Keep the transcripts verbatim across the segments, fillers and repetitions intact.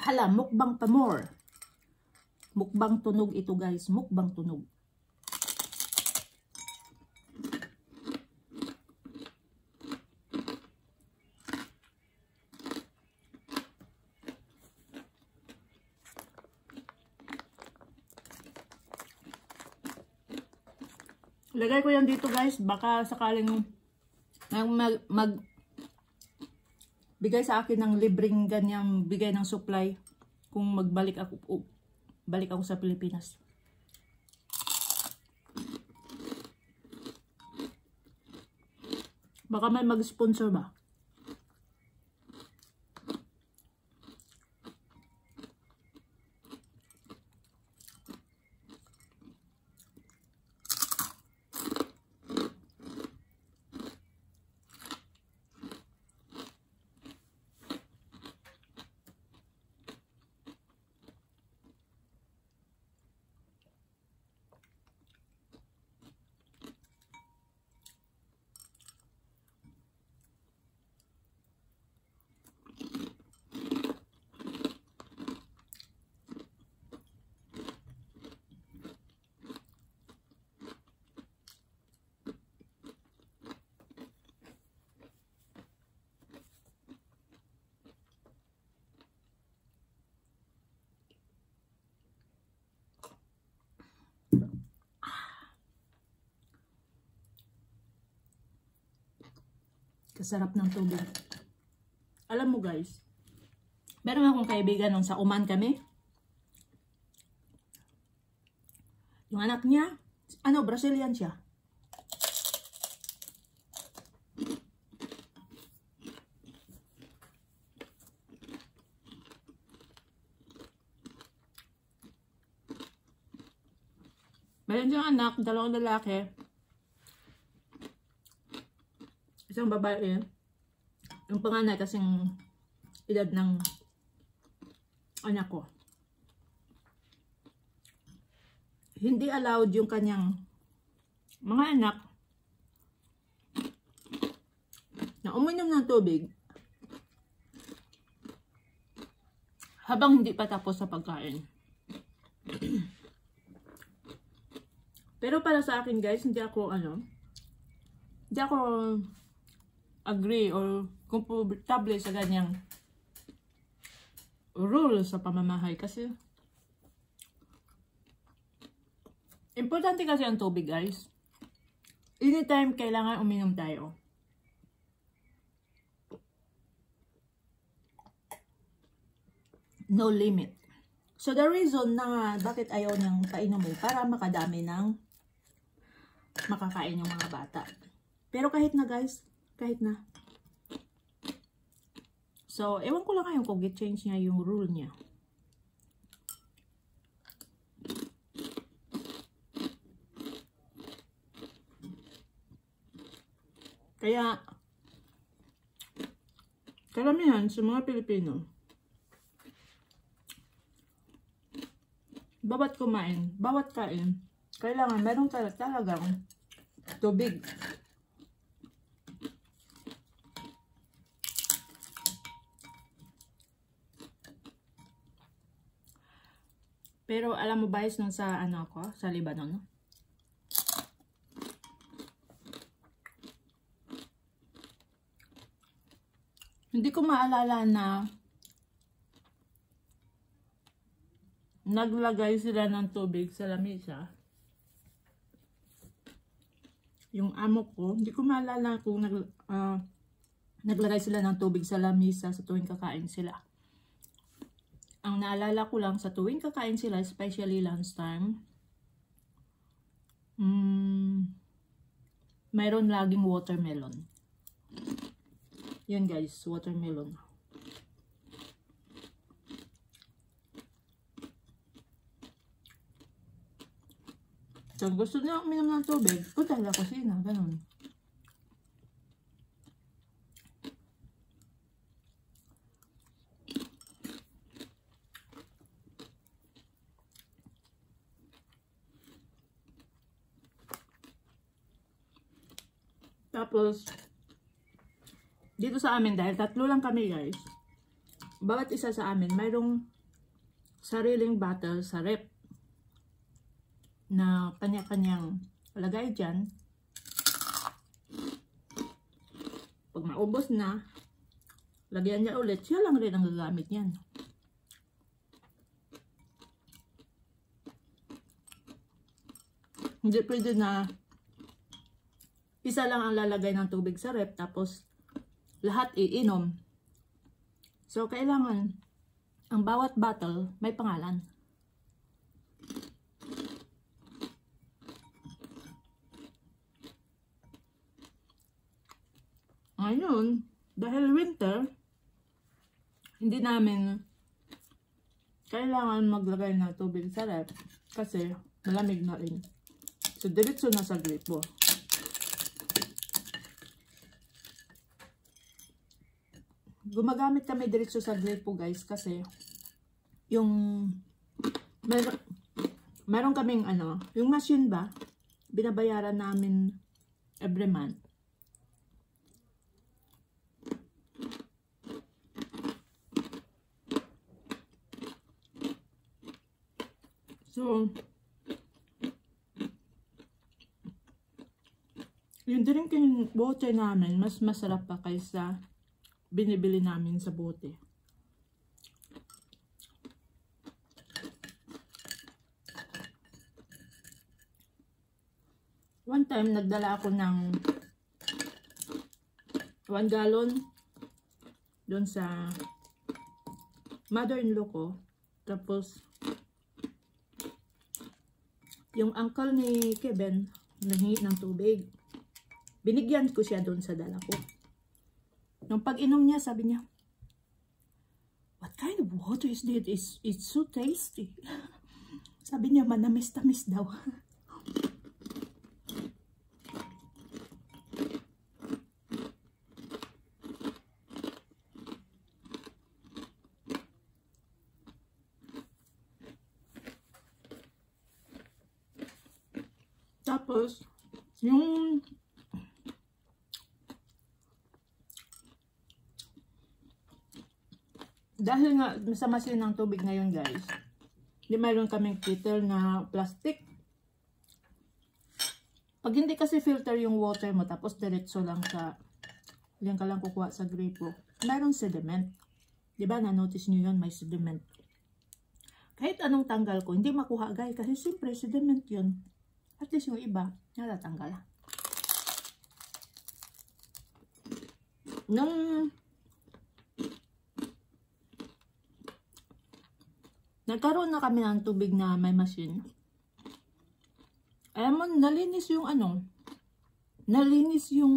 Hala, mukbang pa more. Mukbang tunog ito guys. Mukbang tunog. Lagay ko yan dito guys. Baka sakaling mag, mag, mag bigay sa akin ng libreng ganyang bigay ng supply kung magbalik ako oh, balik ako sa Pilipinas. Baka may mag-sponsor ba? Kasarap ng tubig. Alam mo guys, meron akong kaibigan nung sa Oman kami. Yung anak niya, ano, Brazilian siya. Meron siyang anak, dalawang lalaki. Isang babae, yung panganay kasing edad ng anak ko. Hindi allowed yung kanyang mga anak na uminom ng tubig habang hindi pa tapos sa pagkain. Pero para sa akin guys, hindi ako ano, hindi ako agree or komportable sa ganyang rule sa pamamahay kasi importante kasi ang tubig guys. Anytime kailangan uminom tayo. No limit. So the reason na bakit ayaw niyang painom mo para makadami ng makakain yung mga bata. Pero kahit na guys, kahit na. So, ewan ko lang ngayon kung i-change niya yung rule niya. Kaya, karamihan sa mga Pilipino, bawat kumain, bawat kain, kailangan meron talagang tubig. Pero alam mo ba is nung sa ano ako, sa Lebanon, no? Hindi ko maalala na naglagay sila ng tubig sa lamesa. Yung amo ko, hindi ko maalala kung nag, uh, naglagay sila ng tubig sa lamesa sa tuwing kakain sila. Ang naalala ko lang sa tuwing kakain sila, especially lunchtime, mm, mayroon laging watermelon. Yan guys, watermelon. So gusto niya uminom ng tubig, punta sa kusina, ganun. Tapos, dito sa amin, dahil tatlo lang kami guys, bawat isa sa amin, mayroong sariling bottle sa rep na kanya-kanyang lagay dyan. Pag maubos na, lagyan niya ulit, siya lang rin ang gagamit niyan. Hindi pwede na isa lang ang lalagay ng tubig sa rep tapos lahat iinom. So, kailangan ang bawat bottle may pangalan. Ngayon, dahil winter, hindi namin kailangan maglagay ng tubig sa rep kasi malamig na rin. So, diretso na sa gripo. Gumagamit kami diretso sa gripo guys kasi yung meron, meron kaming ano, yung machine ba, binabayaran namin every month. So, yung drinking water namin, mas masarap pa kaysa binibili namin sa bote. One time, nagdala ako ng one gallon doon sa mother-in-law ko. Tapos, yung uncle ni Kevin, nanghingi ng tubig. Binigyan ko siya doon sa dala ko. Nung pag-inom niya, sabi niya, "What kind of water is this? It's, it's so tasty." Sabi niya, manamis-tamis daw. Tapos, yung dahil nga sa masin ng tubig ngayon guys, di mayroon kaming kettle na plastic. Pag hindi kasi filter yung water mo, tapos diretso lang sa, yan ka lang kukuha sa gripo, mayroong sediment. Di ba na-notice nyo yun, may sediment. Kahit anong tanggal ko, hindi makuha guys, kasi siyempre sediment yun. At least yung iba, natatanggal. Nung nagkaroon na kami ng tubig na may machine, alam mo, nalinis yung ano, nalinis yung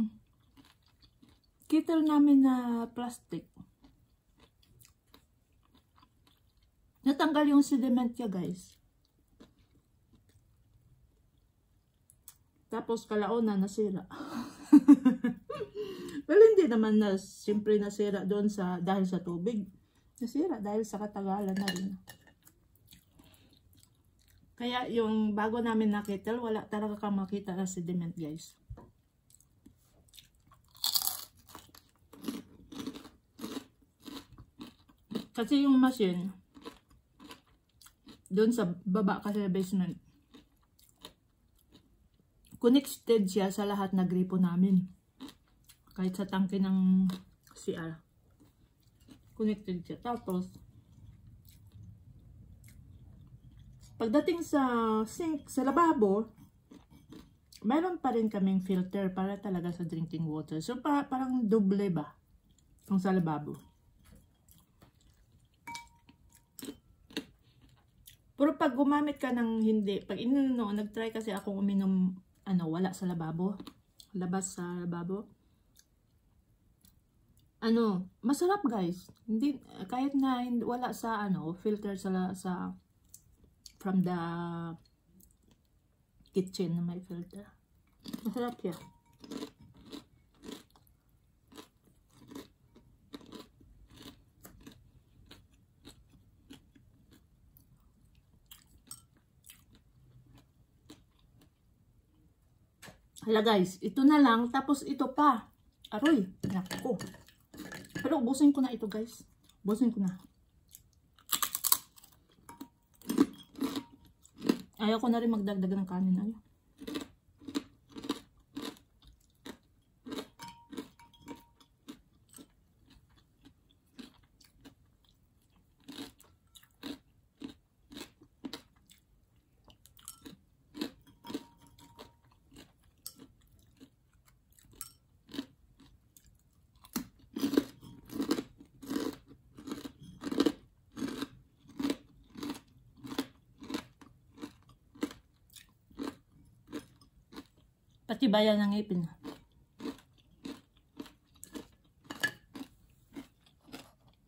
kettle namin na plastic. Natanggal yung sediment niya guys. Tapos kalaon na nasira. Well, hindi naman na siyempre nasira doon sa dahil sa tubig. Nasira dahil sa katagalan na rin. Kaya yung bago namin na kettle, wala talaga kang makita na sediment guys. Kasi yung machine, doon sa baba kasi basement, connected siya sa lahat na gripo namin. Kahit sa tangke ng C R. Connected siya. Tapos, pagdating sa sink, sa lababo, mayroon pa rin kaming filter para talaga sa drinking water. So, pa parang doble ba? Kung sa lababo. Pero pag gumamit ka ng hindi, pag ininom, nag-try kasi akong uminom, ano, wala sa lababo. Labas sa lababo. Ano, masarap guys. Hindi, kahit na hindi, wala sa, ano, filter sa, sa, from the kitchen na may filter. Masarap siya. Hala guys, ito na lang, tapos ito pa. Aroy, naku. Pero ubusin ko na ito guys. Ubusin ko na. Ayaw ko na rin magdagdag ng kanin. Ayaw. Pati bayan ng ngipin.